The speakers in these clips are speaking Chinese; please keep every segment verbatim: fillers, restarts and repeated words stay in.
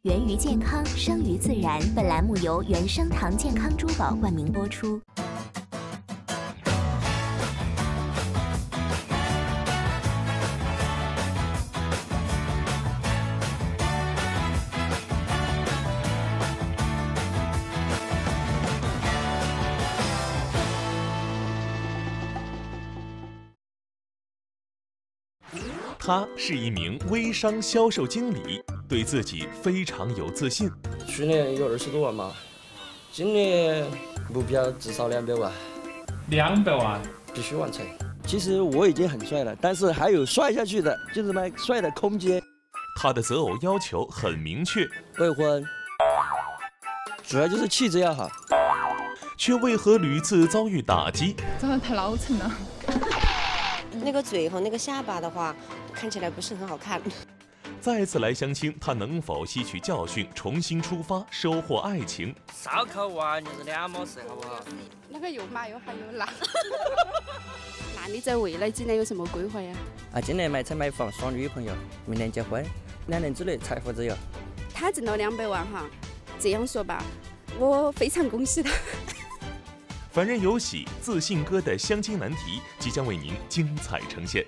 源于健康，生于自然。本栏目由原生堂健康珠宝冠名播出。 他是一名微商销售经理，对自己非常有自信。 去年有二十多万嘛，今年目标至少两百万。 两百万必须完成。其实我已经很帅了，但是还有帅下去的，就是嘛帅的空间。 他的择偶要求很明确， 未婚，主要就是气质要好。 却为何屡次遭遇打击？ 长得太老成了。 那个嘴和那个下巴的话，看起来不是很好看。 再次来相亲，他能否吸取教训，重新出发，收获爱情？ 烧烤完就是两码事，好不好？ 那个又麻又还有辣。那你在未来几年有什么规划呀？ 啊，今年买车买房，耍女朋友，明年结婚，两年之内财富自由。 他挣到两百万哈，这样说吧，我非常恭喜他。 凡人有喜，自信哥的相亲难题即将为您精彩呈现。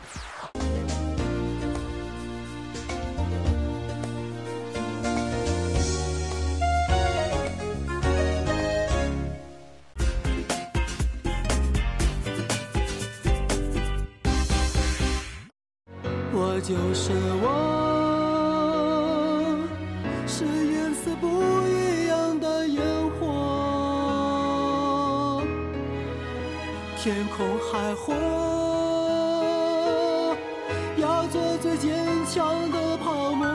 我就是我，是颜色不一样的烟火，天空海阔，要做最坚强的泡沫。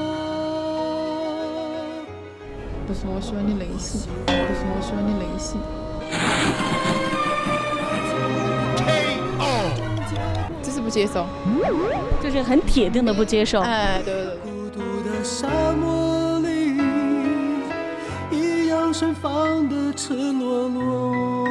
不是我喜欢的类型，不是我喜欢的类型。只是不接受， 就是很铁定的不接受。 哎，对对对。 孤独的沙漠里，一样盛放的赤裸裸。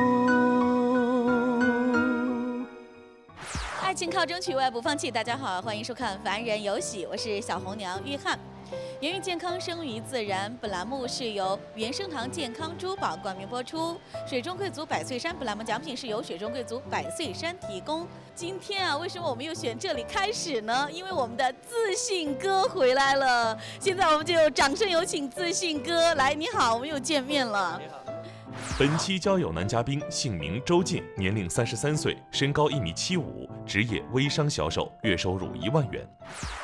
爱情靠争取，为爱不放弃。大家好，欢迎收看《凡人有喜》，我是小红娘玉翰。源于健康，生于自然。本栏目是由原生堂健康珠宝冠名播出。水中贵族百岁山，本栏目奖品是由水中贵族百岁山提供。今天啊，为什么我们又选这里开始呢？因为我们的自信哥回来了。现在我们就掌声有请自信哥来。你好，我们又见面了。 你好。 本期交友男嘉宾姓名周进，年龄三十三岁，身高一米七五，职业微商销售，月收入一万元。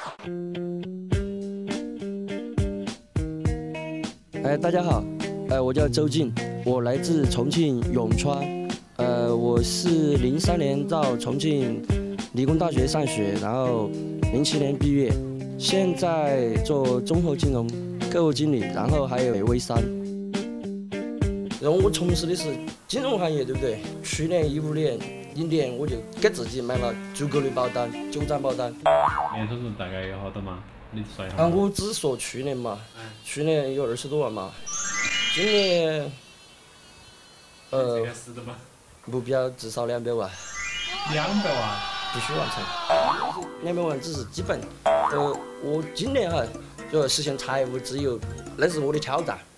哎，大家好，呃，我叫周进，我来自重庆永川，呃，我是零三年到重庆理工大学上学，然后零七年毕业，现在做综合金融客户经理，然后还有微商。然后我从事的是金融行业，对不对？去年一五年一年我就给自己买了足够的保单，九张保单。 年收入大概有好多吗？你算一下。 啊，我只说去年嘛，去年有二十多万嘛，今年呃目标至少两百万。 两百万必须完成。两百万只是基本，呃，我今年哈就要实现财务自由，那是我的挑战。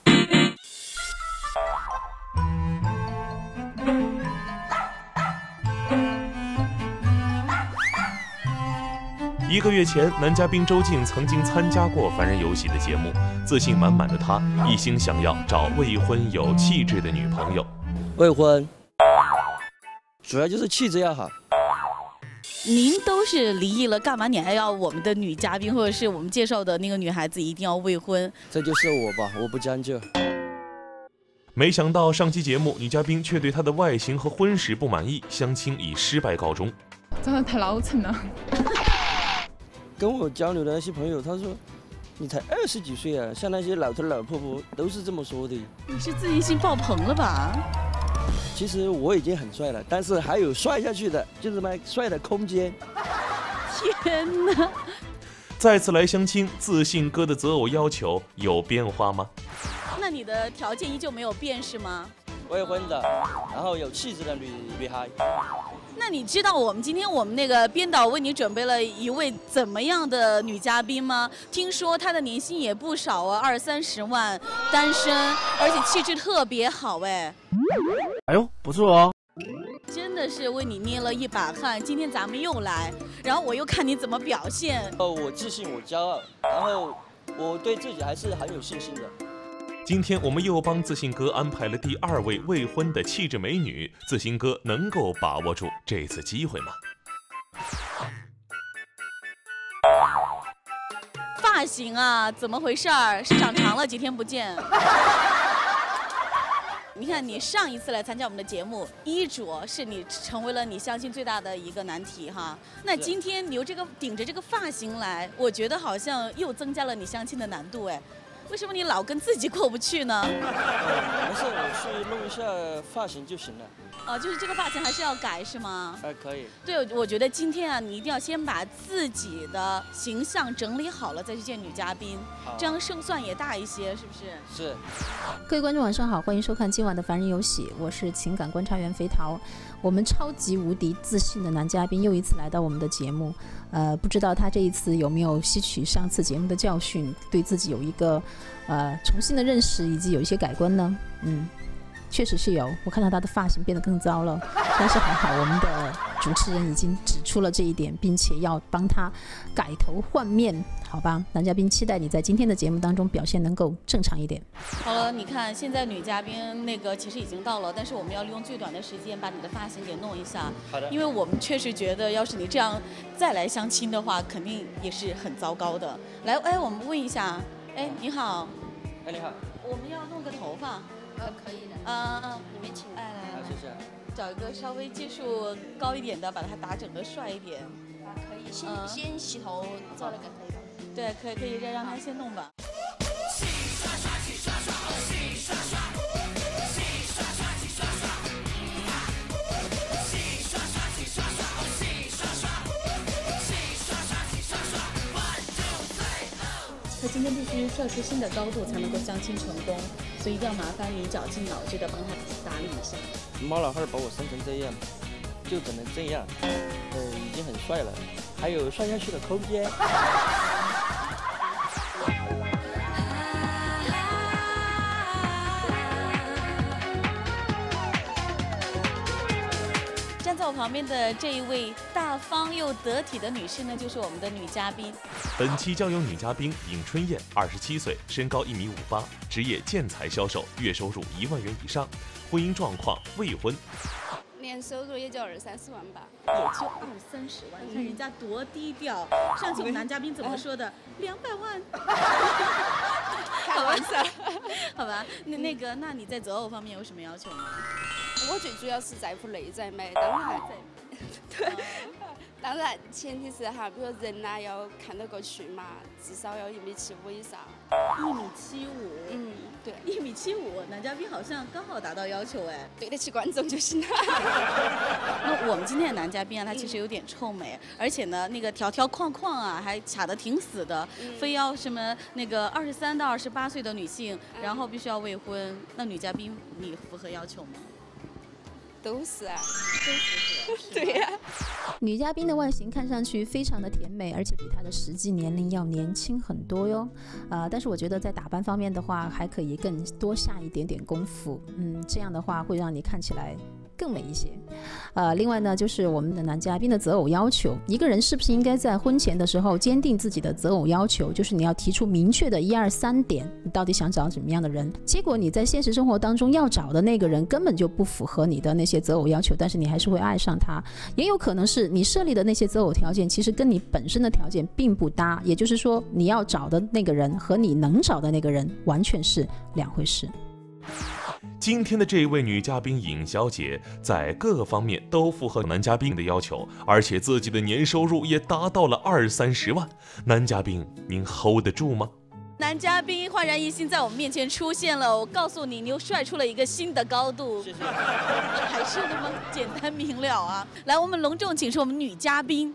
一个月前，男嘉宾周进曾经参加过《凡人有喜》的节目，自信满满的他一心想要找未婚有气质的女朋友。 未婚，主要就是气质要好。 您都是离异了，干嘛你还要我们的女嘉宾或者是我们介绍的那个女孩子一定要未婚？ 这就是我吧，我不将就。 没想到上期节目，女嘉宾却对她的外形和婚史不满意，相亲以失败告终。 长得太老成了。 跟我交流的那些朋友，他说你才二十几岁啊，像那些老头老婆婆都是这么说的。 你是自信心爆棚了吧？ 其实我已经很帅了，但是还有帅下去的，就是嘛帅的空间。 天哪！ 再次来相亲，自信哥的择偶要求有变化吗？ 那你的条件依旧没有变是吗？ 未婚的，然后有气质的女女孩。 那你知道我们今天我们那个编导为你准备了一位怎么样的女嘉宾吗？听说她的年薪也不少啊，二三十万，单身，而且气质特别好哎。 哎呦，不错哦。 真的是为你捏了一把汗，今天咱们又来，然后我又看你怎么表现。 哦，我自信，我骄傲，然后我对自己还是很有信心的。 今天我们又帮自信哥安排了第二位未婚的气质美女，自信哥能够把握住这次机会吗？ 发型啊，怎么回事儿？是长长了，几天不见。你看，你上一次来参加我们的节目，衣着是你成为了你相亲最大的一个难题哈。那今天你又这个顶着这个发型来，我觉得好像又增加了你相亲的难度哎。为什么你老跟自己过不去呢？ 没事，我去弄一下发型就行了。 哦，就是这个发型还是要改是吗？ 哎，可以。 对，我觉得今天啊，你一定要先把自己的形象整理好了，再去见女嘉宾，这样胜算也大一些，是不是？ 是。 各位观众晚上好，欢迎收看今晚的《凡人有喜》，我是情感观察员肥桃。我们超级无敌自信的男嘉宾又一次来到我们的节目，呃，不知道他这一次有没有吸取上次节目的教训，对自己有一个呃重新的认识，以及有一些改观呢？嗯。确实是有，我看到他的发型变得更糟了，但是还好我们的主持人已经指出了这一点，并且要帮他改头换面，好吧？男嘉宾期待你在今天的节目当中表现能够正常一点。 好了，你看现在女嘉宾那个其实已经到了，但是我们要利用最短的时间把你的发型给弄一下。好的。因为我们确实觉得，要是你这样再来相亲的话，肯定也是很糟糕的。来，哎，我们问一下，哎，你好。 哎，你好。 我们要弄个头发。 呃，可以的。 嗯嗯，你们请。哎，来来， 谢谢。 找一个稍微技术高一点的，把它打整的帅一点。 啊，可以。先、嗯、先洗头做那个可以吧？ 对，可以可以，让让他先弄吧。洗刷刷，洗刷刷，洗刷刷，洗刷刷，洗刷刷，洗刷刷，洗刷刷，洗刷刷，洗刷刷，洗刷刷。One two three。他今天必须帅出新的高度才能够相亲成功。所以一定要麻烦你绞尽脑汁的帮他打理一下。 猫老汉把我生成这样，就只能这样，呃，已经很帅了，还有帅下去的空间。 站在我旁边的这一位大方又得体的女士呢，就是我们的女嘉宾。 本期将有女嘉宾尹春燕，二十七岁，身高一米五八，职业建材销售，月收入一万元以上，婚姻状况未婚， 年收入也就二三十万吧。 也就二三十万，你看人家多低调。上期我们男嘉宾怎么说的？两百万。 开玩笑。 好吧，那那个，那你在择偶方面有什么要求吗？ 我最主要是在乎内在美，当然，对，当然前提是哈，比如说人呐、啊、要看得过去嘛，至少要一米七五以上。 一米七五， 嗯，对， 一米七五，男嘉宾好像刚好达到要求哎， 对得起观众就行了。 那我们今天的男嘉宾啊，他其实有点臭美，嗯、而且呢，那个条条框框啊，还卡得挺死的，嗯、非要什么那个二十三到二十八岁的女性，嗯、然后必须要未婚。那女嘉宾你符合要求吗？ 都是啊， 都符合。 对呀、啊。 女嘉宾的外形看上去非常的甜美，而且比她的实际年龄要年轻很多哟。呃，但是我觉得在打扮方面的话，还可以更多下一点点功夫。嗯，这样的话会让你看起来更美一些。呃，另外呢，就是我们的男嘉宾的择偶要求，一个人是不是应该在婚前的时候坚定自己的择偶要求，就是你要提出明确的一二三点，你到底想找怎么样的人。结果你在现实生活当中要找的那个人根本就不符合你的那些择偶要求，但是你还是会爱上他。也有可能是你设立的那些择偶条件其实跟你本身的条件并不搭，也就是说你要找的那个人和你能找的那个人完全是两回事。 今天的这位女嘉宾尹小姐在各个方面都符合男嘉宾的要求，而且自己的年收入也达到了二三十万。男嘉宾，您 hold 得住吗？ 男嘉宾焕然一新在我们面前出现了，我告诉你，你又帅出了一个新的高度。 谢谢。 还是那么简单明了啊！来，我们隆重请出我们女嘉宾。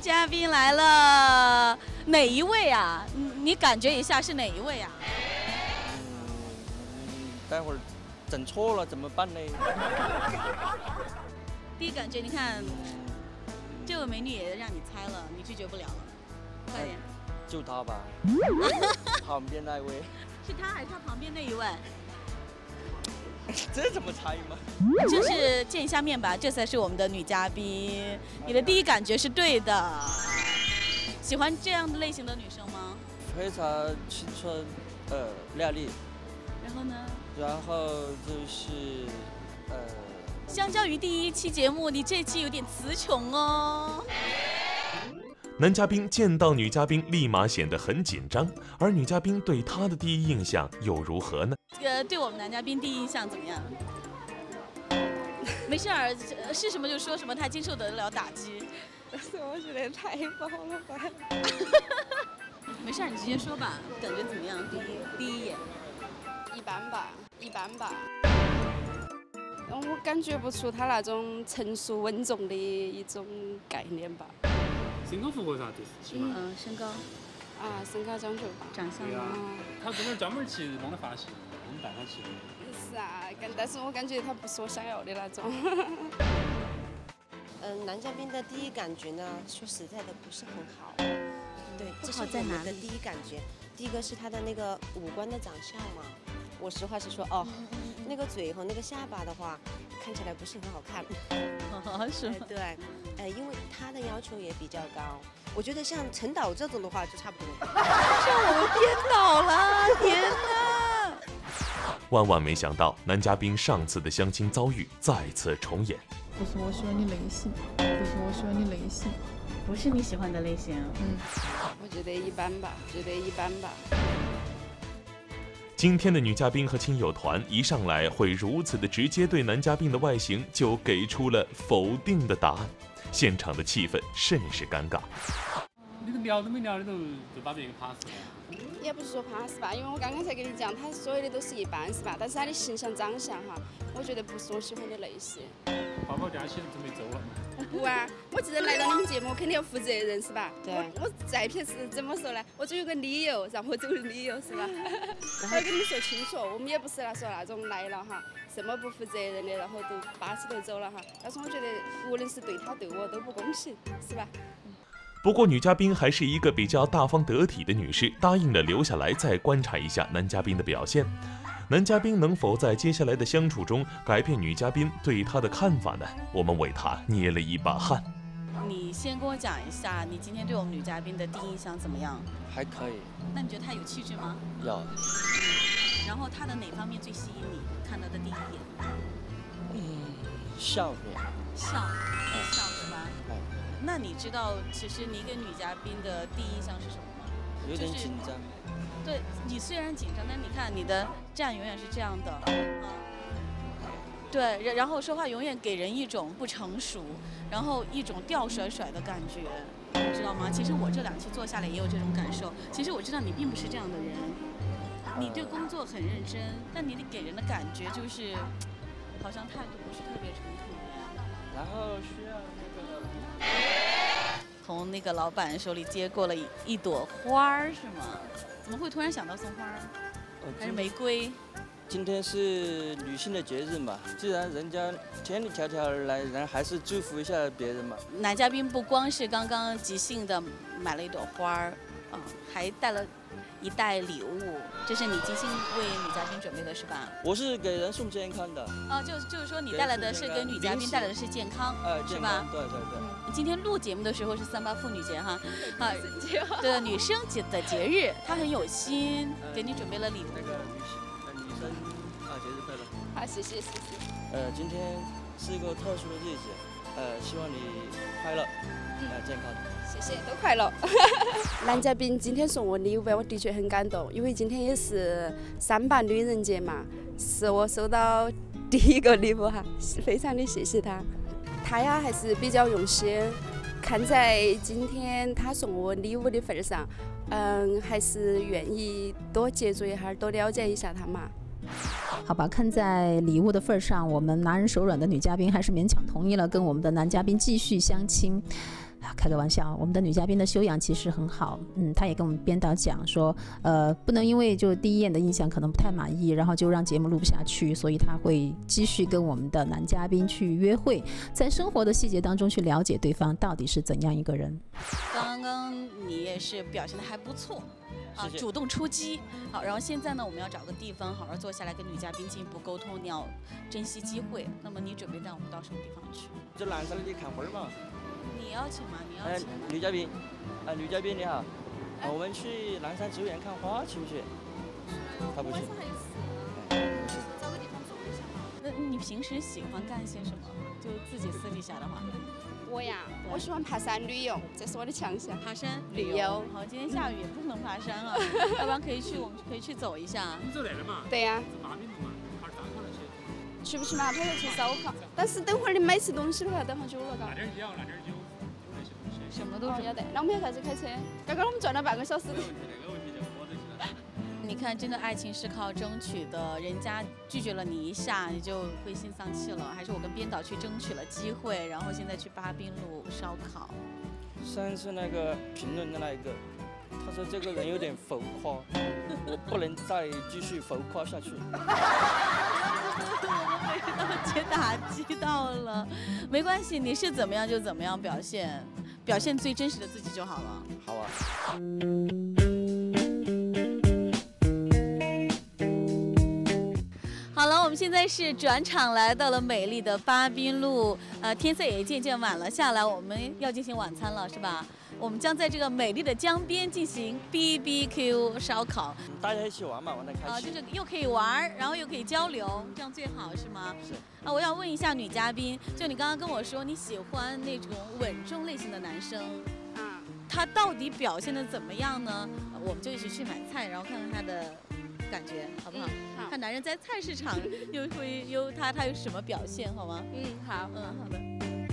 嘉宾来了，哪一位啊？你你感觉一下是哪一位啊？ 嗯，待会儿整错了怎么办呢？ 第一感觉，你看，这位美女也让你猜了，你拒绝不了了，快点。 就她吧，旁边那位。 是她还是她旁边那一位？ 这怎么猜吗？ 就是见一下面吧，这才是我们的女嘉宾。你的第一感觉是对的。喜欢这样的类型的女生吗？ 非常青春，呃，靓丽。 然后呢？ 然后就是呃。 相较于第一期节目，你这期有点词穷哦。 男嘉宾见到女嘉宾立马显得很紧张，而女嘉宾对他的第一印象又如何呢？ 呃，对我们男嘉宾第一印象怎么样？没事儿，是什么就说什么，他经受得了打击。 但是我觉得太棒了吧。 没事儿，你直接说吧，感觉怎么样？第一第一眼。 一般吧，一般吧。我感觉不出他那种成熟稳重的一种概念吧。 身高符合啥子？ 嗯，身高。 啊，身高讲究吧。 长相啊。他专门专门去弄的发型，我们带他去。 是啊，但但是我感觉他不是我想要的那种。 嗯，男嘉宾的第一感觉呢，说实在的不是很好。对，这是我们的第一感觉。第一个是他的那个五官的长相嘛。我实话实说哦，那个嘴和那个下巴的话，看起来不是很好看。 是吗？ 对，呃，因为他的要求也比较高，我觉得像陈导这种的话就差不多。 让我们颠倒了，天哪！ 万万没想到，男嘉宾上次的相亲遭遇再次重演。 不是我喜欢的类型，不是我喜欢的类型， 不是你喜欢的类型。 嗯， 我觉得一般吧，觉得一般吧。 今天的女嘉宾和亲友团一上来会如此的直接对男嘉宾的外形就给出了否定的答案，现场的气氛甚是尴尬。 你都聊都没聊，你都就把别个 pass 了。 也不是说 pass 吧，因为我刚刚才跟你讲，他所有的都是一般是吧？但是他的形象长相哈，我觉得不是我喜欢的类型。 包包夹起准备走了。 不啊，我既然来到你们节目，我肯定要负责任是吧？ 对。 我我再平时怎么说呢？我总有个理由让我走的理由是吧？我要跟你说清楚，我们也不是那说那种来了哈，什么不负责任的，然后都巴起头走了哈。但是我觉得无论是对他对我都不公平，是吧？ 不过女嘉宾还是一个比较大方得体的女士，答应了留下来再观察一下男嘉宾的表现。男嘉宾能否在接下来的相处中改变女嘉宾对他的看法呢？我们为他捏了一把汗。 你先跟我讲一下，你今天对我们女嘉宾的第一印象怎么样？ 还可以。 那你觉得她有气质吗？ 有。 嗯。然后她的哪方面最吸引你？看到的第一眼？ 嗯，笑脸。 笑，笑是吧？ 哎。 那你知道，其实你给女嘉宾的第一印象是什么吗？ 有点紧张。 对，你虽然紧张，但你看你的站永远是这样的，啊，对，然然后说话永远给人一种不成熟，然后一种吊甩甩的感觉，你知道吗？其实我这两期做下来也有这种感受。其实我知道你并不是这样的人，你对工作很认真，但你给人的感觉就是好像态度不是特别成熟。 然后需要那个从那个老板手里接过了一一朵花儿，是吗？怎么会突然想到送花儿？还是玫瑰？ 今天是女性的节日嘛，既然人家千里迢迢而来，然后还是祝福一下别人嘛。 男嘉宾不光是刚刚即兴的买了一朵花儿，嗯，还带了一袋礼物，这是你即兴为女嘉宾准备的是吧？ 我是给人送健康的。 哦，就就是说你带来的是给女嘉宾带来的是健康， 呃， 是吧？ 对对对。 嗯，今天录节目的时候是三八妇女节哈，啊，对，女生节的节日，她很有心，给你准备了礼物。 那个女性呃女生啊，节日快乐！ 好，谢谢谢谢。 呃，今天是一个特殊的日子，呃，希望你快乐，呃，健康。 谢谢，都快乐。男嘉宾今天送我礼物，我的确很感动，因为今天也是三八女人节嘛，是我收到第一个礼物哈，非常的谢谢他。他呀还是比较用心，看在今天他送我礼物的份上，嗯，还是愿意多接触一下，多了解一下他嘛。 好吧，看在礼物的份上，我们拿人手软的女嘉宾还是勉强同意了跟我们的男嘉宾继续相亲。 开个玩笑，我们的女嘉宾的修养其实很好，嗯，她也跟我们编导讲说，呃，不能因为就第一眼的印象可能不太满意，然后就让节目录不下去，所以她会继续跟我们的男嘉宾去约会，在生活的细节当中去了解对方到底是怎样一个人。 刚刚你也是表现的还不错。啊， 谢谢主动出击。好，然后现在呢，我们要找个地方好好坐下来跟女嘉宾进一步沟通，你要珍惜机会。那么你准备带我们到什么地方去？ 就南山那里看花儿嘛。 你邀请吗？你邀哎请？， 女嘉宾，啊，女嘉宾你好，啊我们去南山植物园看花，去不去？他不去。 找个地方坐一下嘛。 那你平时喜欢干些什么？就自己私底下的话。 我呀，我喜欢爬山旅游，这是我的强项。 爬山旅游。 好，今天下雨也不能爬山啊，要不然可以去，我们可以去走一下。 你走那的嘛？ 对呀。 八米路嘛，二十三号那去。 去不去嘛？他要去烧烤，但是等会儿你买吃东西的话，等好久了，嘎。 拿点药，拿点酒，有那些东西。 什么都要得。那我们要开始开车。刚刚我们转了半个小时。 你看，真的爱情是靠争取的，人家拒绝了你一下，你就灰心丧气了。还是我跟编导去争取了机会，然后现在去巴滨路烧烤。 上次那个评论的那一个，他说这个人有点浮夸，我不能再继续浮夸下去。 被打击到了，没关系，你是怎么样就怎么样表现，表现最真实的自己就好了。 好啊。 好了，我们现在是转场来到了美丽的巴滨路，呃，天色也渐渐晚了下来，我们要进行晚餐了，是吧？我们将在这个美丽的江边进行 B B Q 烧烤， 大家一起玩嘛，玩得开心。 啊，就是又可以玩，然后又可以交流，这样最好是吗？ 是。 啊，我要问一下女嘉宾，就你刚刚跟我说你喜欢那种稳重类型的男生， 啊， 他到底表现的怎么样呢？我们就一起去买菜，然后看看他的感觉，好不好？ 嗯、好。 看男人在菜市场又会有他他有什么表现，好吗？ 嗯，好， 嗯，好的。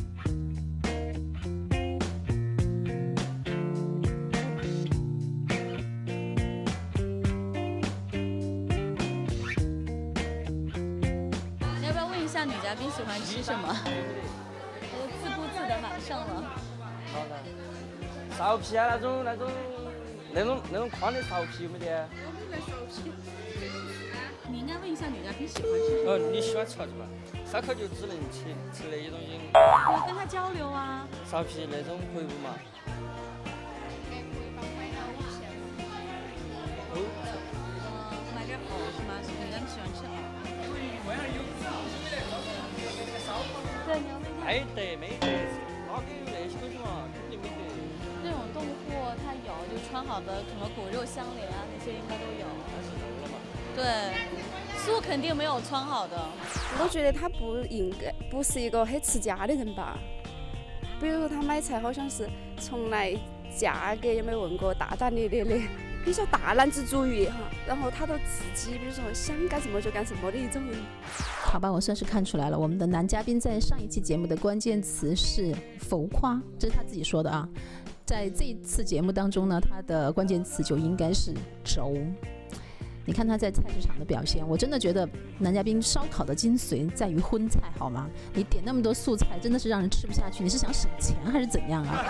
要不要问一下女嘉宾喜欢吃什么？我自顾自的马上了。 好的。苕皮啊，那种那种那种那种宽的苕皮有没得？ 我们在苕皮。 你应该问一下女嘉宾喜欢吃。 哦，你喜欢吃啥子嘛？烧烤就只能吃吃那些东西。 可以跟他交流啊。 苕皮那种回锅嘛。 哦。嗯，买点藕是吗？女嘉宾喜欢吃藕。对，你要问他。 没得没得，哪个有那些东西嘛？肯定没得。 那种冻货它有，就穿好的什么骨肉相连啊，那些应该都有。对，素肯定没有穿好的。 我觉得他不应该不是一个很持家的人吧？比如说他买菜好像是从来价格也没问过，大大咧咧的，比较大男子主义哈。然后他都自己比如说想干什么就干什么的一种人。 好吧，我算是看出来了，我们的男嘉宾在上一期节目的关键词是浮夸，这是他自己说的啊。在这一次节目当中呢，他的关键词就应该是轴。你看他在菜市场的表现，我真的觉得男嘉宾烧烤的精髓在于荤菜，好吗？你点那么多素菜，真的是让人吃不下去。你是想省钱还是怎样啊？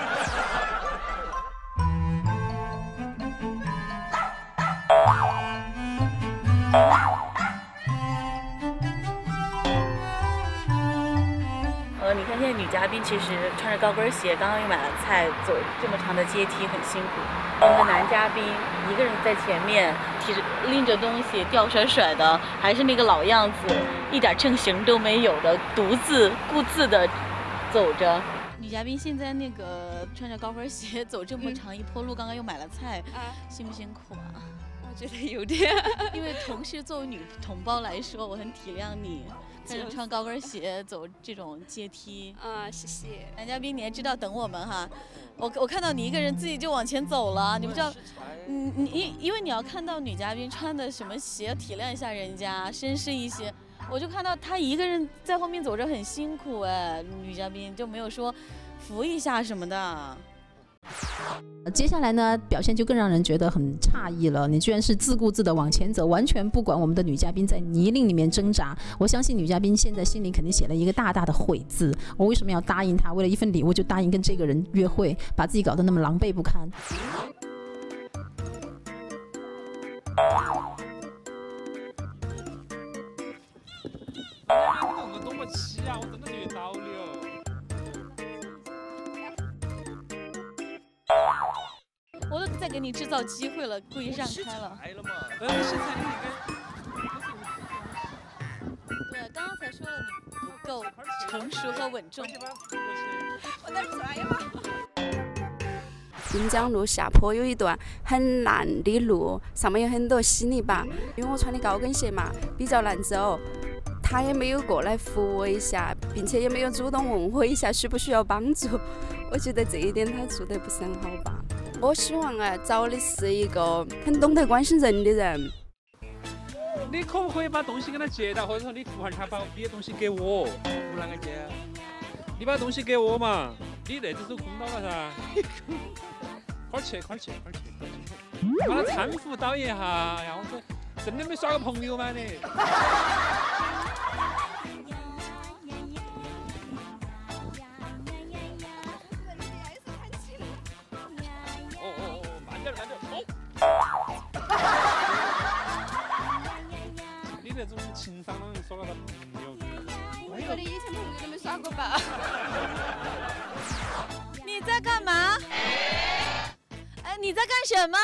呃，你看现在女嘉宾其实穿着高跟鞋，刚刚又买了菜，走这么长的阶梯很辛苦。我们的男嘉宾一个人在前面提着拎着东西，吊甩甩的，还是那个老样子，一点正形都没有的，独自顾自的走着。女嘉宾现在那个穿着高跟鞋走这么长一坡路，刚刚又买了菜， 啊， 辛不辛苦啊？ 我觉得有点。 因为同事作为女同胞来说，我很体谅你。看着穿高跟鞋走这种阶梯啊，谢谢男嘉宾，你也知道等我们哈。我我看到你一个人自己就往前走了，你不知道，你你因因为你要看到女嘉宾穿的什么鞋，体谅一下人家，绅士一些。我就看到她一个人在后面走着很辛苦哎，女嘉宾就没有说扶一下什么的。 接下来呢，表现就更让人觉得很诧异了。你居然是自顾自的往前走，完全不管我们的女嘉宾在泥泞里面挣扎。我相信女嘉宾现在心里肯定写了一个大大的悔字。我为什么要答应她？为了一份礼物就答应跟这个人约会，把自己搞得那么狼狈不堪。 我动不起啊！我真的觉得道理哦。 我都在给你制造机会了，故意让开了。 来了嘛？呃，现在你应该。 对，刚刚才说了你不够成熟和稳重。 我在转呀嘛。滨江路下坡有一段很烂的路，上面有很多稀泥巴，因为我穿的高跟鞋嘛，比较难走。他也没有过来扶我一下，并且也没有主动问我一下需不需要帮助。我觉得这一点他做得不是很好吧。我希望啊，找的是一个很懂得关心人的人。 你可不可以把东西跟他借到，或者说你扶下他把你的东西给我？ 扶哪个借？ 你把东西给我嘛，你那只手空到了噻。快去快去快去快去！把他搀扶到一下呀！我说，真的没耍个朋友吗你？你那种情商能耍到他朋友？ 我说你以前朋友都没耍过吧？ 你在干嘛？哎，你在干什么？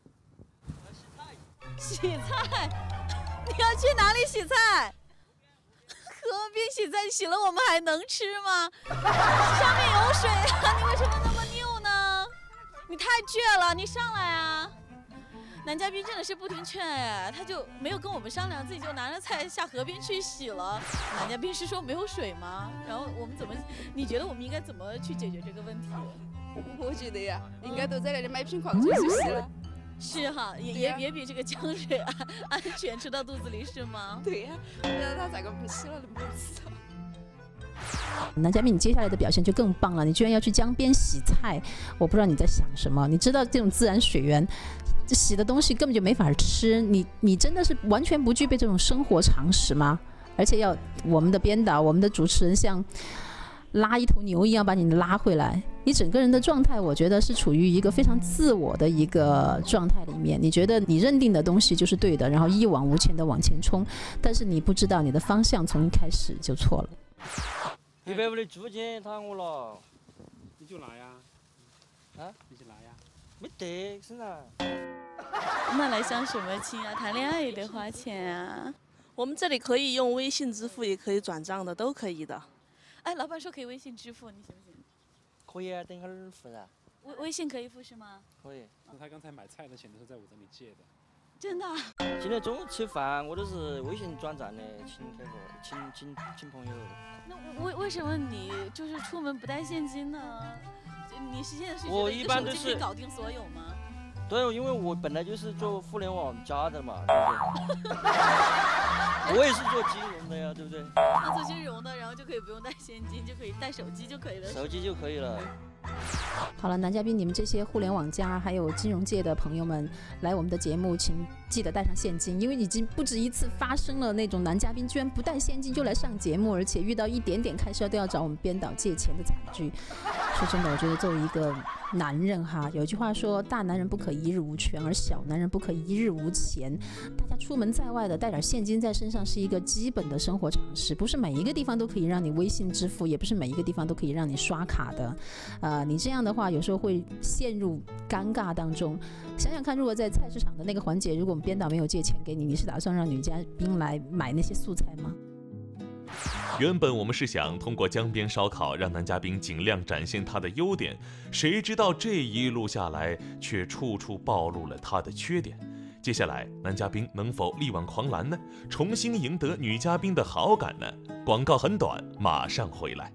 洗菜。你要去哪里洗菜？河边洗菜，洗了我们还能吃吗？上面有水啊！你为什么那么拗呢？你太倔了，你上来啊！男嘉宾真的是不听劝哎，他就没有跟我们商量，自己就拿着菜下河边去洗了。男嘉宾是说没有水吗？然后我们怎么？你觉得我们应该怎么去解决这个问题？ 我觉得呀，应该都在那里买瓶矿泉水洗了。 是哈，也也也比这个江水安安全吃到肚子里是吗？ 对呀，不然他咋个不洗了都没吃到。 男嘉宾，你接下来的表现就更棒了，你居然要去江边洗菜，我不知道你在想什么。你知道这种自然水源，这洗的东西根本就没法吃，你你真的是完全不具备这种生活常识吗？而且要我们的编导、我们的主持人像拉一头牛一样把你拉回来，你整个人的状态，我觉得是处于一个非常自我的一个状态里面。你觉得你认定的东西就是对的，然后一往无前的往前冲，但是你不知道你的方向从一开始就错了。 一百五的租金谈我了， 你就拿呀， 啊， 你就拿呀， 没得身上。 那来相什么亲啊？谈恋爱也得花钱啊。 我们这里可以用微信支付，也可以转账的，都可以的。 哎，老板说可以微信支付，你行不行？ 可以啊，等会儿付噻。 微微信可以付是吗？ 可以。 他刚才买菜的钱都是在我这里借的。 真的、啊？ 今天中午吃饭我都是微信转账的，请客户，请请请朋友。 那为为什么你就是出门不带现金呢？你是现在是觉我得一一般都是个手机可以搞定所有吗？ 对，因为我本来就是做互联网加的嘛，对不对？我也是做金融的呀，对不对？ 他做金融的，然后就可以不用带现金，就可以带手机就可以了。 手机就可以了。 好了，男嘉宾，你们这些互联网加还有金融界的朋友们来我们的节目，请记得带上现金，因为已经不止一次发生了那种男嘉宾居然不带现金就来上节目，而且遇到一点点开销都要找我们编导借钱的惨剧。说真的，我觉得作为一个男人哈，有句话说，大男人不可一日无权，而小男人不可一日无钱。大家出门在外的带点现金在身上是一个基本的生活常识，不是每一个地方都可以让你微信支付，也不是每一个地方都可以让你刷卡的。呃，你这样的话有时候会陷入尴尬当中。想想看，如果在菜市场的那个环节，如果我们编导没有借钱给你，你是打算让女嘉宾来买那些素材吗？ 原本我们是想通过江边烧烤让男嘉宾尽量展现他的优点，谁知道这一路下来却处处暴露了他的缺点。接下来男嘉宾能否力挽狂澜呢？重新赢得女嘉宾的好感呢？广告很短，马上回来。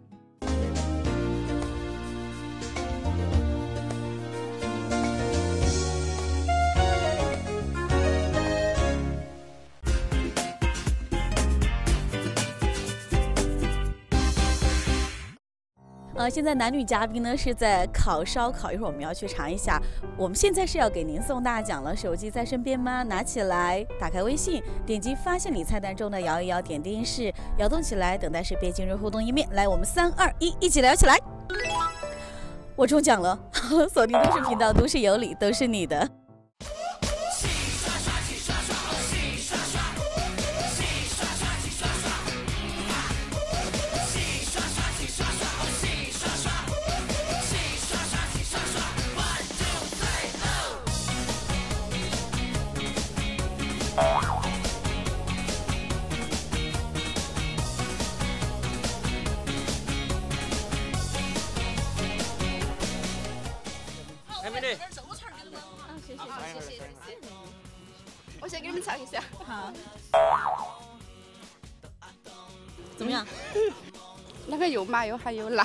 呃， 呃，现在男女嘉宾呢是在烤烧烤，一会儿我们要去尝一下。我们现在是要给您送大奖了，手机在身边吗？拿起来，打开微信，点击发现你菜单中的摇一摇，点电视，摇动起来，等待识别进入互动页面。来，我们三二一，一起聊起来。我中奖了，锁定都市频道，都市有理，都是你的。 哎，美女。 啊，谢谢谢谢谢谢。我先给你们唱一下。 好。怎么样？ 那个又麻又还有辣。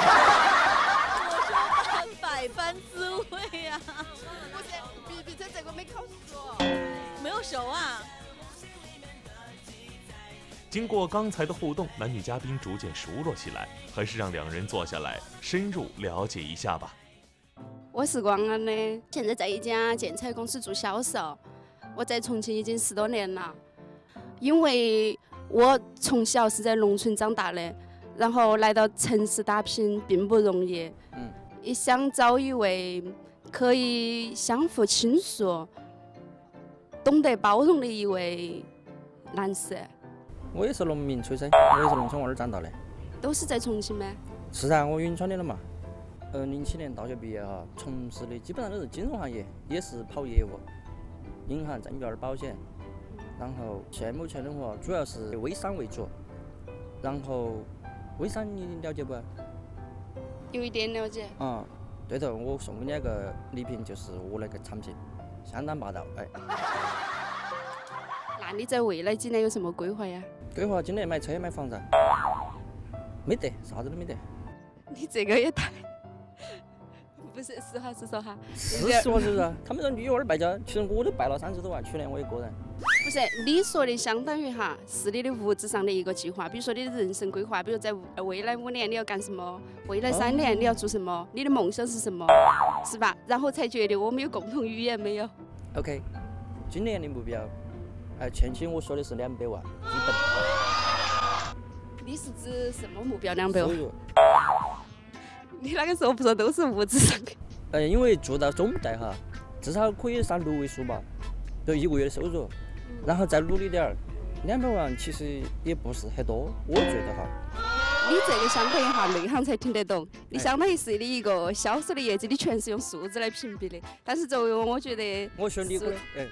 我说百般滋味呀、啊。 不是，比比这这个没烤熟。 没有熟啊。 经过刚才的互动，男女嘉宾逐渐熟络起来，还是让两人坐下来深入了解一下吧。 我是光安的，现在在一家建材公司做销售。我在重庆已经十多年了，因为我从小是在农村长大的，然后来到城市打拼并不容易。嗯，也想找一位可以相互倾诉、懂得包容的一位男士。 我也是农民出身，我也是农村娃儿长大的。 都是在重庆吗？ 是啊，我云川的了嘛。呃，零七年大学毕业哈，从事的基本上都是金融行业，也是跑业务，银行、证券、保险。然后现目前的话，主要是微商为主。然后微商你了解不？ 有一点了解。 啊、嗯，对头，我送给你那个礼品就是我那个产品，相当霸道，哎。 那你在未来几年有什么规划呀？ 规划今年买车买房子。没得，啥子都没得。 你这个也太……不是，实话实说哈。 是实话实说，他们说女娃败家，其实我都败了三十多万，去年我一个人。 不是，你说的相当于哈，是你的物质上的一个计划，比如说你的人生规划，比如在未来五年你要干什么，未来三年你要做什么，你的梦想是什么，是吧？然后才觉得我们有共同语言没有 ？OK， 今年的目标，哎，前期我说的是两百万基本。 你是指什么目标？两百万？ 收入。 你那个说不说都是物质上的？ 呃，因为做到中代哈，至少可以上六位数吧，就一个月的收入，然后再努力点儿，两百万其实也不是很多，我觉得哈。 你这个相当于哈内行才听得懂，你相当于是你一个销售的业绩，你全是用数字来屏蔽的。但是作为我，我觉得我选理工的，哎。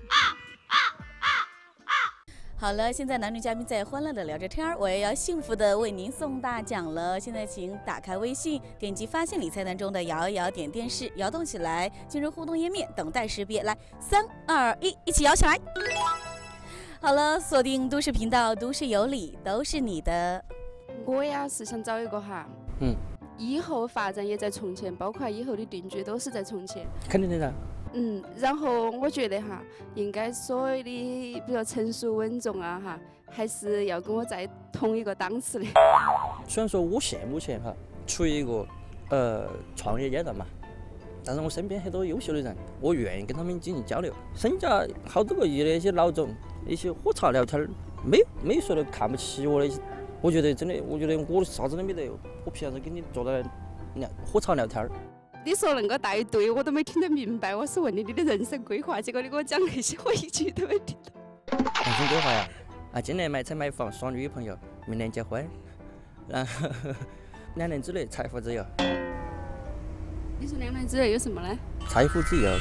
好了，现在男女嘉宾在欢乐的聊着天儿，我也要幸福的为您送大奖了。现在请打开微信，点击发现你菜单中的摇一摇，点电视，摇动起来，进入互动页面，等待识别。来，三二一，一起摇起来。好了，锁定都市频道，都市有理，都是你的。 我呀是想找一个哈， 嗯， 以后发展也在重庆，包括以后的定居都是在重庆。 肯定的噻。 嗯，然后我觉得哈，应该所谓的，比如成熟稳重啊哈，还是要跟我在同一个档次的。 虽然说我现目前哈处于一个呃创业阶段嘛，但是我身边很多优秀的人，我愿意跟他们进行交流。身价好多个亿的一些老总，一些喝茶聊天，没没说的看不起我的，我觉得真的，我觉得我啥子都没得，我凭啥子跟你坐在聊喝茶聊天？ 你说那个大一堆我都没听得明白，我是问你你的人生规划，结果你给我讲那些我一句都没听到。 人生规划呀，啊，今年买车买房，耍女朋友，明年结婚，然后两年之内财富自由。 你说两年之内有什么呢？ 财富自由。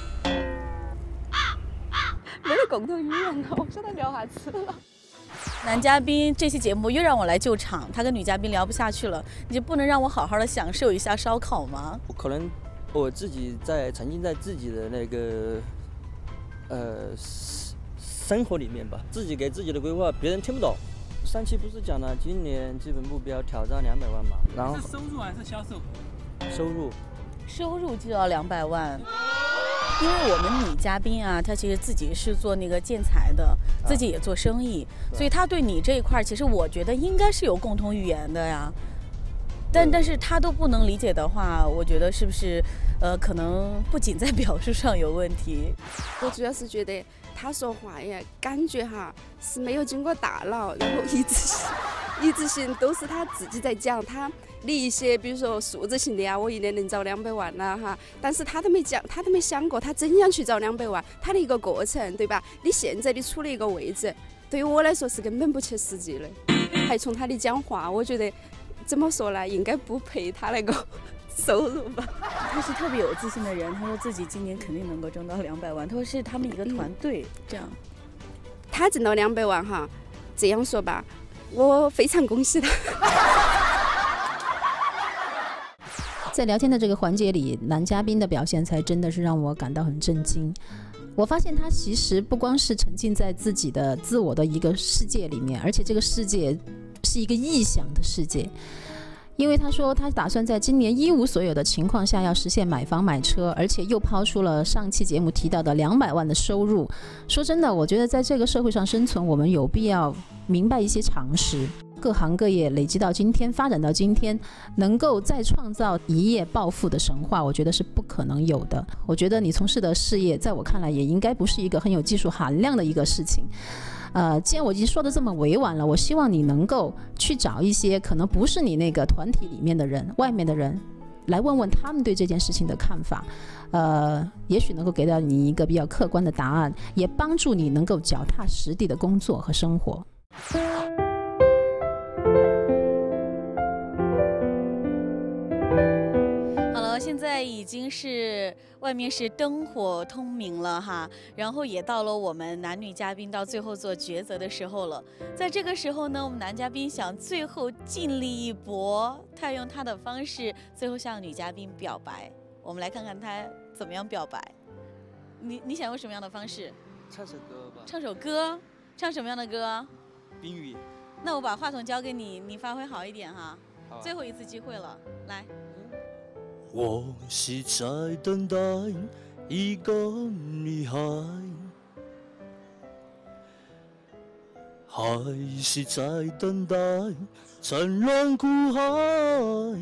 没有共同语言了，我说他聊下去了。 男嘉宾这期节目又让我来救场，他跟女嘉宾聊不下去了，你就不能让我好好的享受一下烧烤吗？ 我可能我自己在沉浸在自己的那个呃生活里面吧，自己给自己的规划别人听不懂。上期不是讲了今年基本目标挑战两百万嘛？然后是收入还是销售？ 收入， 收入就要两百万。因为我们女嘉宾啊，她其实自己是做那个建材的，自己也做生意，所以她对你这一块，其实我觉得应该是有共同语言的呀。 但但是他都不能理解的话，我觉得是不是呃可能不仅在表述上有问题？ 我主要是觉得他说话呀，感觉哈是没有经过大脑，然后一直性一直性都是他自己在讲。他离一些比如说数字性的啊，我一年能找两百万啦、啊、哈，但是他都没讲，他都没想过他怎样去找两百万，他的一个过程，对吧？你现在你处的一个位置，对于我来说是根本不切实际的。还从他的讲话，我觉得怎么说呢，应该不配他那个收入吧。 他是特别有自信的人，他说自己今年肯定能够挣到两百万，他说是他们一个团队、嗯、这样。 他挣到两百万哈，这样说吧，我非常恭喜他。 在聊天的这个环节里，男嘉宾的表现才真的是让我感到很震惊。我发现他其实不光是沉浸在自己的自我的一个世界里面，而且这个世界是一个臆想的世界。因为他说他打算在今年一无所有的情况下要实现买房买车，而且又抛出了上期节目提到的两百万的收入。说真的，我觉得在这个社会上生存，我们有必要明白一些常识。各行各业累积到今天，发展到今天，能够再创造一夜暴富的神话，我觉得是不可能有的。我觉得你从事的事业，在我看来也应该不是一个很有技术含量的一个事情。呃，既然我已经说的这么委婉了，我希望你能够去找一些可能不是你那个团体里面的人，外面的人，来问问他们对这件事情的看法。呃，也许能够给到你一个比较客观的答案，也帮助你能够脚踏实地的工作和生活。 现在已经是外面是灯火通明了哈，然后也到了我们男女嘉宾到最后做抉择的时候了。在这个时候呢，我们男嘉宾想最后尽力一搏，他用他的方式最后向女嘉宾表白。我们来看看他怎么样表白。你你想用什么样的方式？ 唱首歌吧。 唱首歌？唱什么样的歌？ 冰雨。 那我把话筒交给你，你发挥好一点哈。 好啊。 最后一次机会了，来。 我是在等待一个女孩，还是在等待沉沦苦海？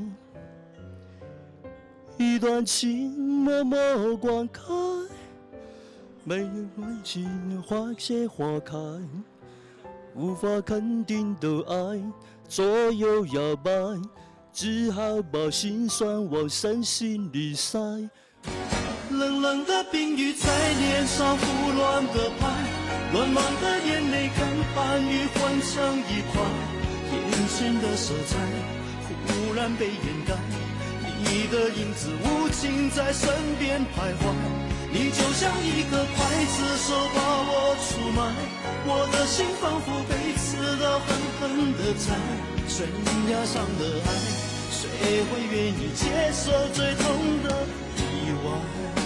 一段情默默灌溉，没人关心花谢花开，无法肯定的爱左右摇摆。只好把心酸往深心里塞，冷冷的冰雨在脸上胡乱的拍，乱漫的眼泪跟寒雨混成一块，眼前的色彩忽然被掩盖，你的影子无情在身边徘徊，你就像一个刽子手把我出卖，我的心仿佛被刺刀狠狠的宰，悬崖上的爱，谁会愿意接受最痛的意外？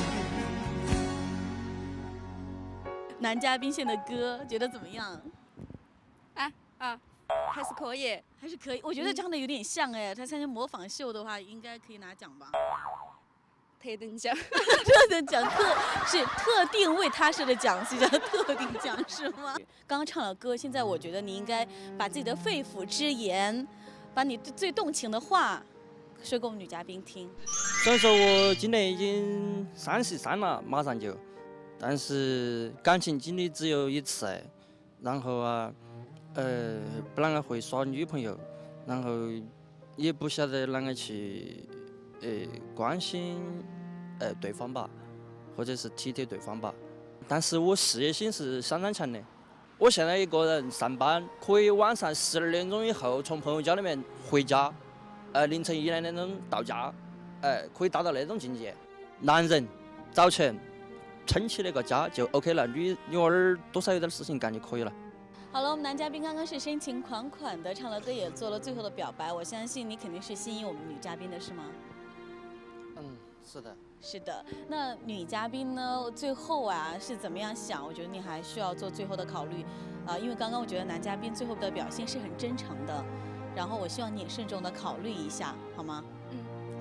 男嘉宾献的歌觉得怎么样？ 啊啊，还是可以， 还是可以。我觉得唱的有点像哎，他参加模仿秀的话，应该可以拿奖吧？ 特等奖， 特等奖特是特定为他设的奖，是叫特定奖是吗？刚刚唱了歌，现在我觉得你应该把自己的肺腑之言，把你最动情的话说给我们女嘉宾听。 虽然说我今年已经三十三了，马上就，但是感情经历只有一次，然后啊，呃，不啷个会耍女朋友，然后也不晓得啷个去。呃，关心呃对方吧，或者是体贴对方吧。但是我事业心是相当强的。我现在一个人上班，可以晚上十二点钟以后从朋友家里面回家，呃凌晨一两点钟到家，呃可以达到那种境界。男人找钱撑起那个家就 OK 了，女女儿多少有点事情干就可以了。 好了，我们男嘉宾刚刚是深情款款的唱了歌，也做了最后的表白。我相信你肯定是心仪我们女嘉宾的是吗？ 嗯，是的， 是的。那女嘉宾呢？最后啊是怎么样想？我觉得你还需要做最后的考虑，啊、呃，因为刚刚我觉得男嘉宾最后的表现是很真诚的，然后我希望你也慎重的考虑一下，好吗？ 嗯，好。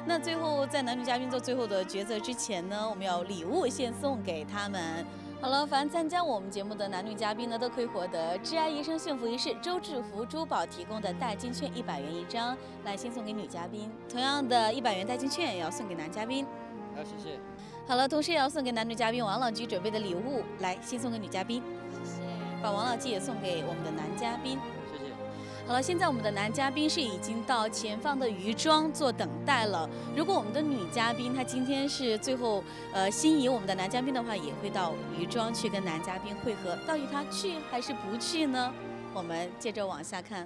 那最后在男女嘉宾做最后的抉择之前呢，我们要礼物先送给他们。好了，凡参加我们节目的男女嘉宾呢，都可以获得挚爱一生幸福一世周至福珠宝提供的代金券一百元一张，来先送给女嘉宾。同样的一百元代金券也要送给男嘉宾。 好，谢谢。 好了，同时也要送给男女嘉宾王老吉准备的礼物，来先送给女嘉宾。谢谢。把王老吉也送给我们的男嘉宾。 谢谢。 好了，现在我们的男嘉宾是已经到前方的余庄做等待了。如果我们的女嘉宾她今天是最后呃心仪我们的男嘉宾的话，也会到余庄去跟男嘉宾会合。到底他去还是不去呢？我们接着往下看。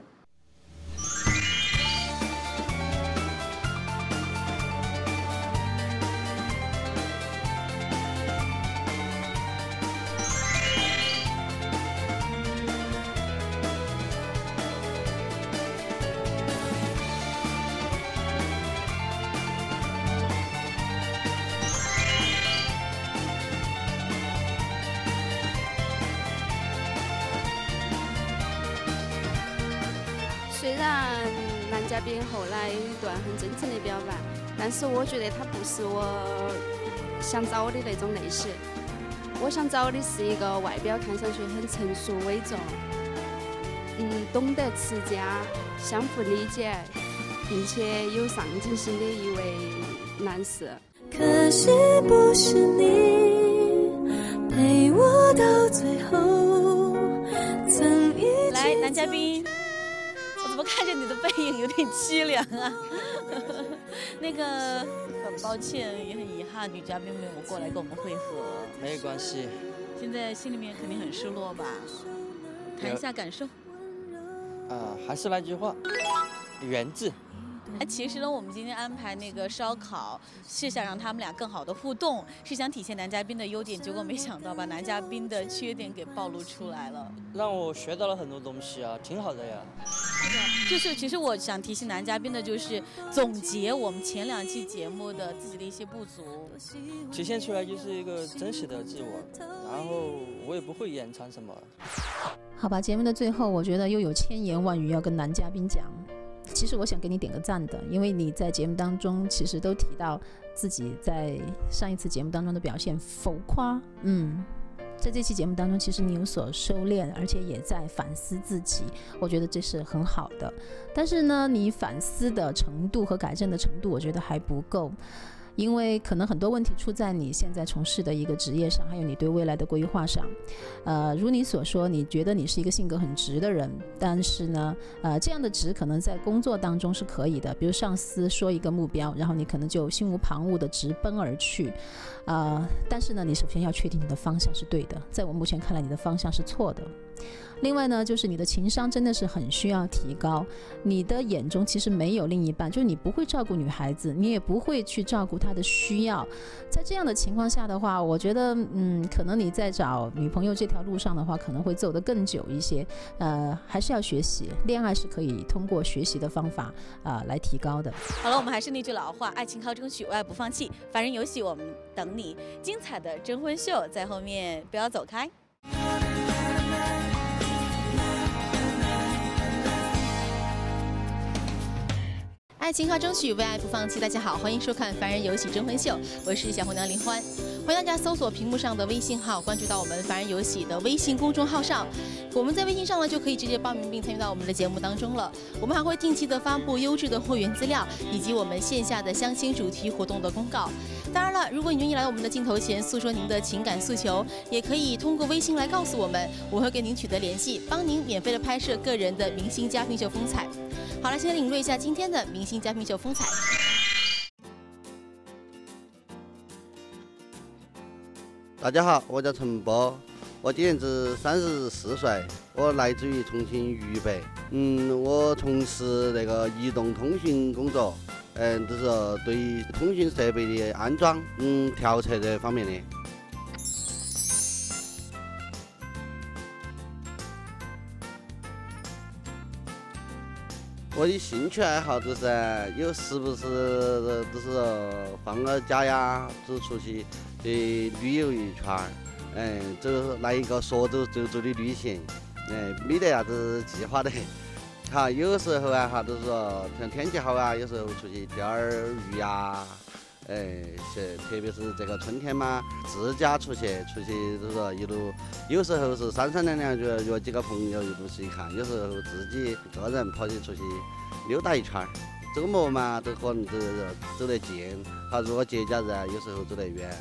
虽然男嘉宾后来有一段很真诚的表白，但是我觉得他不是我想找的那种类型。我想找的是一个外表看上去很成熟稳重，嗯，懂得持家、相互理解，并且有上进心的一位男士。 可惜不是你陪我到最后，曾一起。 来，男嘉宾。怎么看着你的背影有点凄凉啊？那个很抱歉，也很遗憾，女嘉宾没有过来跟我们会合。 没关系。 现在心里面肯定很失落吧？谈一下感受。 啊，还是那句话，缘字。 哎，其实呢，我们今天安排那个烧烤，是想让他们俩更好的互动，是想体现男嘉宾的优点，结果没想到把男嘉宾的缺点给暴露出来了。 让我学到了很多东西啊，挺好的呀。 就是，其实我想提醒男嘉宾的就是总结我们前两期节目的自己的一些不足， 体现出来就是一个真实的自我，然后我也不会掩藏什么。 好吧，节目的最后，我觉得又有千言万语要跟男嘉宾讲。其实我想给你点个赞的，因为你在节目当中其实都提到自己在上一次节目当中的表现浮夸，嗯，在这期节目当中，其实你有所收敛，而且也在反思自己，我觉得这是很好的。但是呢，你反思的程度和改正的程度，我觉得还不够。因为可能很多问题出在你现在从事的一个职业上，还有你对未来的规划上。呃，如你所说，你觉得你是一个性格很直的人，但是呢，呃，这样的直可能在工作当中是可以的。比如上司说一个目标，然后你可能就心无旁骛的直奔而去。呃，但是呢，你首先要确定你的方向是对的，在我目前看来，你的方向是错的。另外呢，就是你的情商真的是很需要提高。你的眼中其实没有另一半，就是你不会照顾女孩子，你也不会去照顾她的需要。在这样的情况下的话，我觉得，嗯，可能你在找女朋友这条路上的话，可能会走得更久一些。呃，还是要学习，恋爱是可以通过学习的方法啊、呃、来提高的。 好了，我们还是那句老话，爱情靠争取，为爱不放弃。凡人有喜，我们等你。精彩的征婚秀在后面，不要走开。爱情靠争取，为爱不放弃。大家好，欢迎收看《凡人有喜征婚秀》，我是小红娘林欢。欢迎大家搜索屏幕上的微信号，关注到我们凡人有喜的微信公众号上。我们在微信上呢，就可以直接报名并参与到我们的节目当中了。我们还会定期的发布优质的会员资料，以及我们线下的相亲主题活动的公告。当然了，如果你愿意来我们的镜头前诉说您的情感诉求，也可以通过微信来告诉我们，我会跟您取得联系，帮您免费的拍摄个人的明星嘉宾秀风采。好了，现在领略一下今天的明星嘉宾秀风采。 大家好，我叫陈波，我今年子三十四岁，我来自于重庆渝北。嗯，我从事那个移动通讯工作，嗯，就是对通讯设备的安装、嗯调测这方面的。我的兴趣爱好就是有时不时就是放个假呀，就出去去旅游一圈儿，嗯，走来一个说走就走的旅行，嗯，没得啥子计划的， 哈，有时候啊哈，就是说像天气好啊，有时候出去钓点鱼呀，哎，去特别是这个春天嘛，自驾出去出去就是说一路，有时候是三三两两约约几个朋友一路去看，有时候自己个人跑去出去溜达一圈儿。周末嘛，都可能走走得近，哈，如果节假日啊，有时候走得远。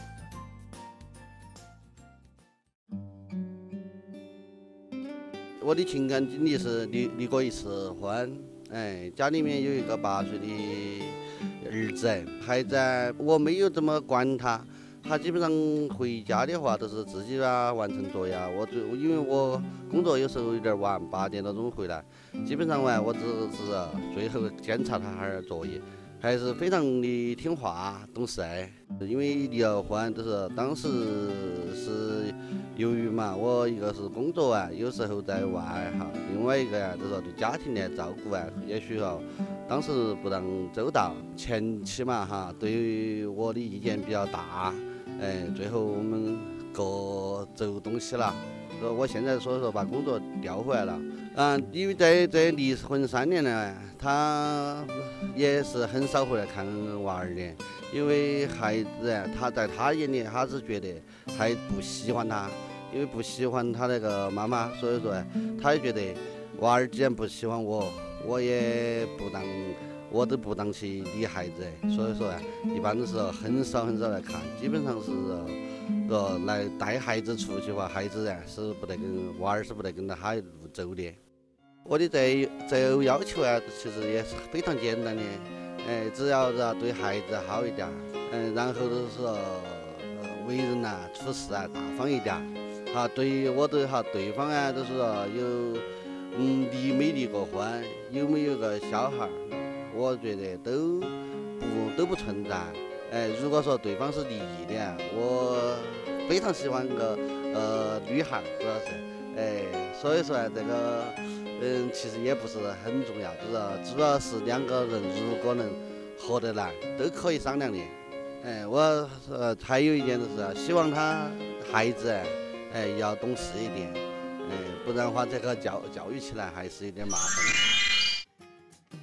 我的情感经历是离离过一次婚，哎，家里面有一个八岁的儿子，孩子我没有怎么管他，他基本上回家的话都是自己啊完成作业。我就因为我工作有时候有点晚，八点多钟回来，基本上完我只是最后检查他哈儿作业，还是非常的听话懂事。因为离了婚，就是当时是由于嘛，我一个是工作啊，有时候在外哈，另外一个呀，就是说对家庭的照顾啊，也许要当时不当周到，前期嘛哈，对于我的意见比较大，哎，最后我们各走东西了。我现在所以说把工作调回来了，嗯，因为在这离婚三年了，他也是很少回来看娃儿的。因为孩子他在他眼里，他是觉得还不喜欢他，因为不喜欢他那个妈妈，所以说他也觉得娃儿既然不喜欢我，我也不当，我都不当起你孩子，所以说一般都是很少很少来看，基本上是呃来带孩子出去的话，孩子是不得跟娃儿是不得跟着他一路走的。我的择择偶要求啊，其实也是非常简单的。哎，只要是对孩子好一点，嗯，然后就是说为人呐、啊、处事啊大方一点，哈，对于我对哈对方啊，就是说有嗯离没离过婚，有没有个小孩，我觉得都不都不存在。哎，如果说对方是离异的，我非常喜欢个呃女孩，主要是，哎，所以说这个。嗯，其实也不是很重要，就是主要是两个人如果能合得来，都可以商量的。哎，我呃还有一点就是希望他孩子哎要懂事一点，哎，不然的话这个教教育起来还是有点麻烦。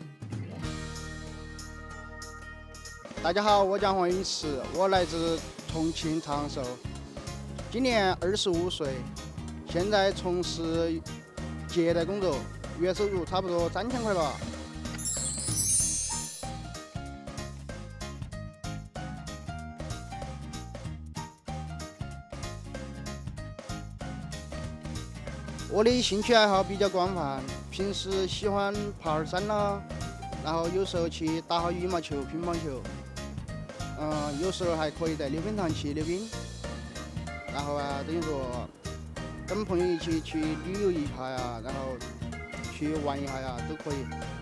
大家好，我叫黄永池，我来自重庆长寿，今年二十五岁，现在从事接待工作，月收入差不多三千块吧。我的兴趣爱好比较广泛，平时喜欢爬二山啦，然后有时候去打下羽毛球、乒乓球，嗯，有时候还可以在溜冰场去溜冰，然后啊，等于说。跟朋友一起去旅游一下呀，然后去玩一下呀，都可以。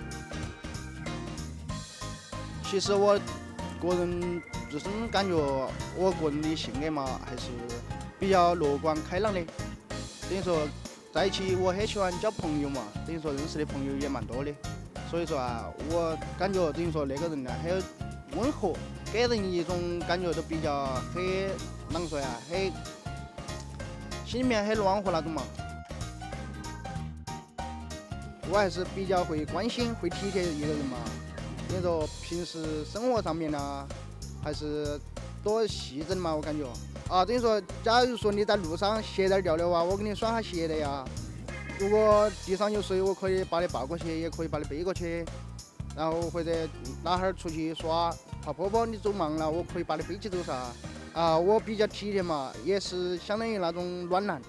其实我个人自身感觉，我个人的性格嘛，还是比较乐观开朗的。等于说在一起，我很喜欢交朋友嘛，等于说认识的朋友也蛮多的。所以说啊，我感觉等于说那个人呢很温和，给人一种感觉都比较很啷个说呀，很。心里面很暖和那种嘛，我还是比较会关心、会体贴一个人嘛。等于说平时生活上面呢，还是多细致嘛，我感觉。啊，等于说，假如说你在路上鞋带掉的话，我给你耍下鞋带呀。如果地上有水，我可以把你抱过去，也可以把你背过去。然后或者哪哈儿出去耍，爬坡坡你走忙了，我可以把你背起走噻。啊，我比较体贴嘛，也是相当于那种暖男。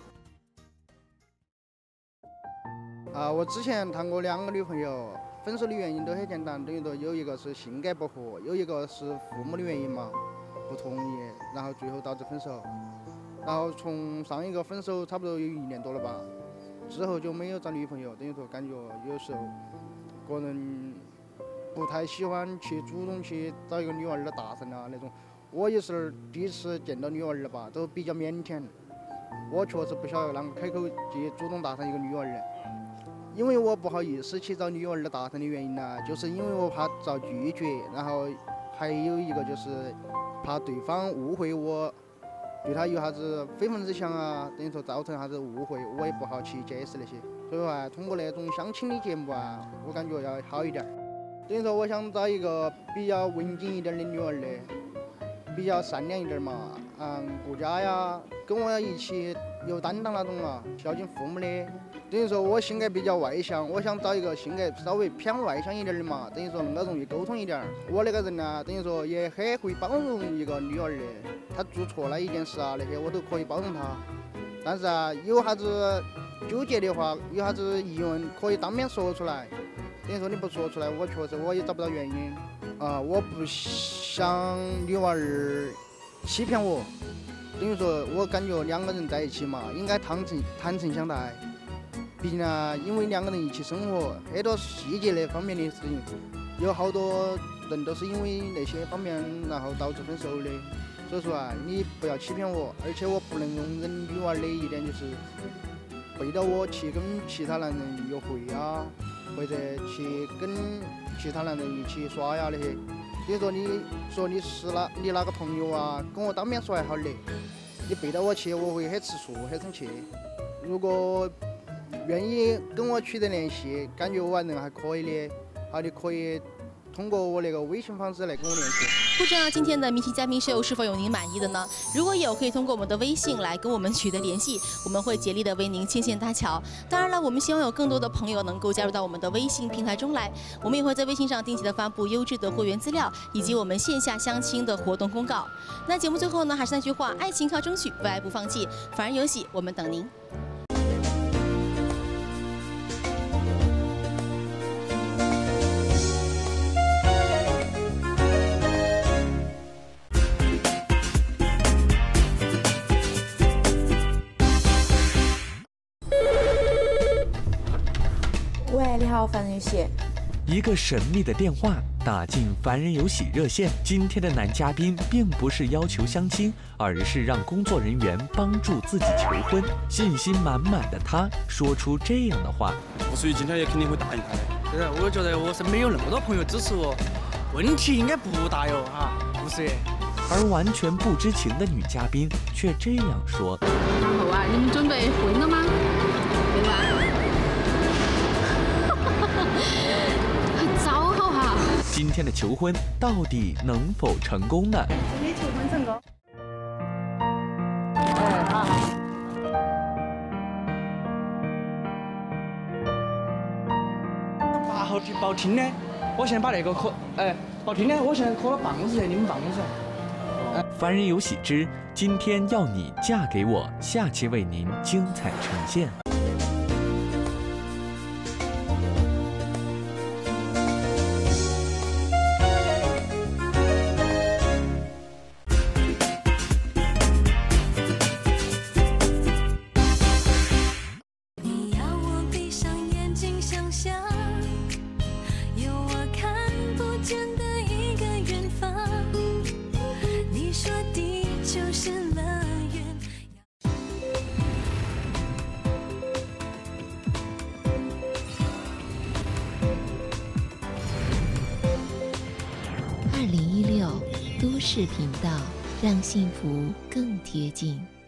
啊，我之前谈过两个女朋友，分手的原因都很简单，等于说有一个是性格不合，有一个是父母的原因嘛，不同意，然后最后导致分手。然后从上一个分手差不多有一年多了吧，之后就没有找女朋友，等于说感觉有时候个人不太喜欢去主动去找一个女娃儿的搭讪啊那种。我也是第一次见到女娃儿了吧，都比较腼忝。我确实不晓得啷个开口去主动搭讪一个女娃儿，因为我不好意思去找女娃儿的搭讪的原因呢，就是因为我怕遭拒绝，然后还有一个就是怕对方误会我对他有啥子非分之想啊，等于说造成啥子误会，我也不好去解释那些。所以说啊，通过那种相亲的节目啊，我感觉要好一点。等于说我想找一个比较文静一点的女儿的，比较善良一点嘛，嗯，顾家呀，跟我一起有担当那种啊，孝敬父母的。等于说我性格比较外向，我想找一个性格稍微偏外向一点的嘛，等于说能够容易沟通一点。我那个人呢，等于说也很会包容一个女儿的，她做错了一件事啊，那些我都可以包容她。但是啊，有啥子纠结的话，有啥子疑问可以当面说出来。等于说你不说出来，我确实我也找不到原因啊、呃，我不想女儿欺骗我。等于说我感觉两个人在一起嘛，应该坦诚坦诚相待。毕竟呢，因为两个人一起生活，很多细节那方面的事情，有好多人都是因为那些方面，然后导致分手的。所以说啊，你不要欺骗我，而且我不能容忍女儿的一点就是背着我去跟其他男人约会啊，或者去跟其他男人一起耍呀那些。比如说你说你是哪你哪个朋友啊，跟我当面说还好的，你背着我去，我会很吃醋，很生气。如果愿意跟我取得联系，感觉我人还可以的，好，你可以通过我那个微信方式来跟我联系。 不知道今天的明星嘉宾秀是否有您满意的呢？如果有，可以通过我们的微信来跟我们取得联系，我们会竭力的为您牵线搭桥。当然了，我们希望有更多的朋友能够加入到我们的微信平台中来，我们也会在微信上定期的发布优质的会员资料，以及我们线下相亲的活动公告。那节目最后呢，还是那句话，爱情靠争取，为爱不放弃，反而有喜，我们等您。 喂，你好，凡人游戏。 一个神秘的电话打进凡人有喜热线。今天的男嘉宾并不是要求相亲，而是让工作人员帮助自己求婚。信心满满的他说出这样的话： 我所以今天也肯定会答应他的。 对，我觉得我身边有那么多朋友支持我，问题应该不大哟，哈，不是？ 而完全不知情的女嘉宾却这样说： 然后啊，你们准备婚了吗？对吧？糟好哈！ 今天的求婚到底能否成功呢？ 祝你求婚成功！ 哎，好。八号题报厅呢？我现在把那个课，哎，报厅呢？我现在课到办公室去，你们办公室。 凡人有喜之，今天要你嫁给我，下期为您精彩呈现。 二零一六都市频道，让幸福更贴近。